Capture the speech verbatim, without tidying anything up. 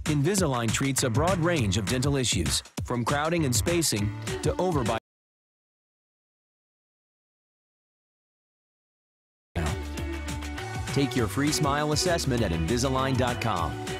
Invisalign treats a broad range of dental issues, from crowding and spacing to overbite. Take your free smile assessment at Invisalign dot com.